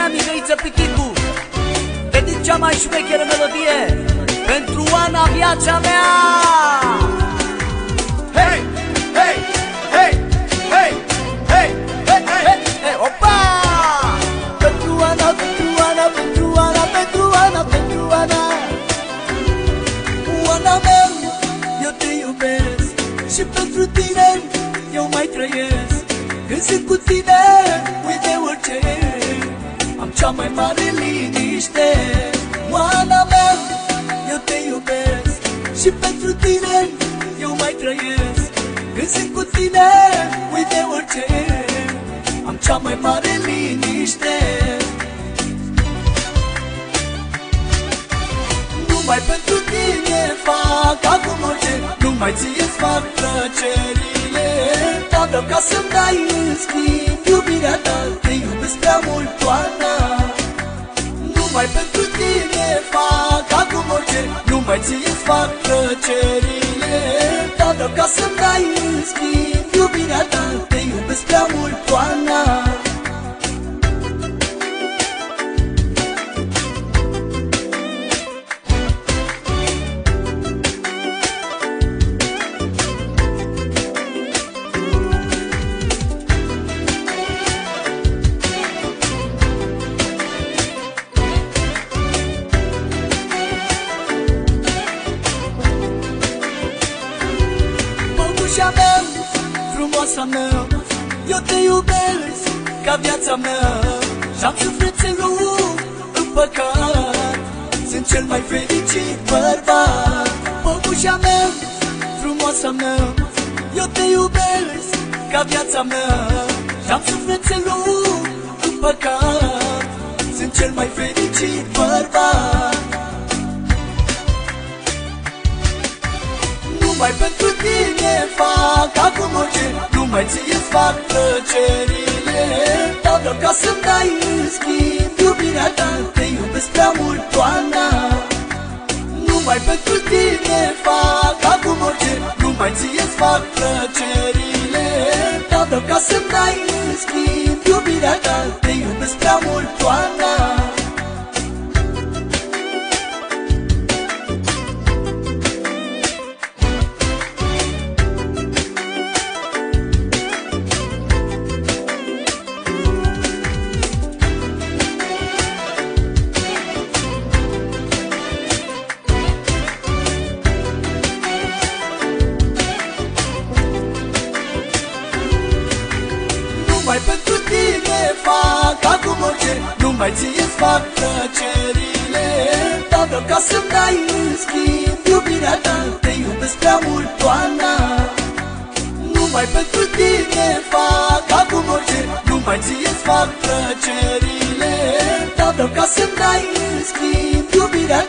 mea, Mihăiță Piticu. Dedic cea mai șmecheră melodie pentru Ana, viața mea. Hei, hei, hei, hei, hei, hei, hei, hei, opa! Pentru Ana, pentru Ana, pentru Ana, pentru Ana, pentru Ana. Ana mea, eu te iubesc și pentru tine eu mai trăiesc. Când sunt cu tine, uite orice, am cea mai mare liniște. Ana mea, eu te iubesc și pentru tine eu mai trăiesc. Când sunt cu tine, uite orice, am cea mai mare liniște. Numai pentru tine fac acum orice, numai ție-ți fac plăcerile. Dar vreau ca să-mi dai în schimb iubirea ta, te iubesc prea mult, Ana. Numai pentru tine fac acum orice, numai ție-ți fac plăcerile. Dar vreau ca să-mi dai în schimb iubirea ta, te iubesc prea mult, Ana. Păpușa mea, frumoasa mea, eu te iubesc ca viața mea. Și-am sufletelul împăcat, sunt cel mai fericit bărbat. Păpușa mea, frumoasa mea, eu te iubesc ca viața mea. Și-am sufletelul împăcat, sunt cel mai fericit bărbat. Numai pentru tine fac acum orice, numai ție-ți fac plăcerile. Dar vreau ca să-mi dai în schimb iubirea ta, te iubesc prea mult, Ana. Numai pentru tine fac acum orice, numai ție-ți fac plăcerile. Dar vreau ca să-mi dai în schimb iubirea ta, te iubesc prea mult, Ana. Numai pentru tine fac acum orice, numai ție-ți fac plăcerile. Dar vreau ca să-mi dai în schimb iubirea ta, te iubesc prea mult, Ana. Numai pentru tine fac acum orice, numai ție-ți fac plăcerile. Dar vreau ca să-mi dai în schimb iubirea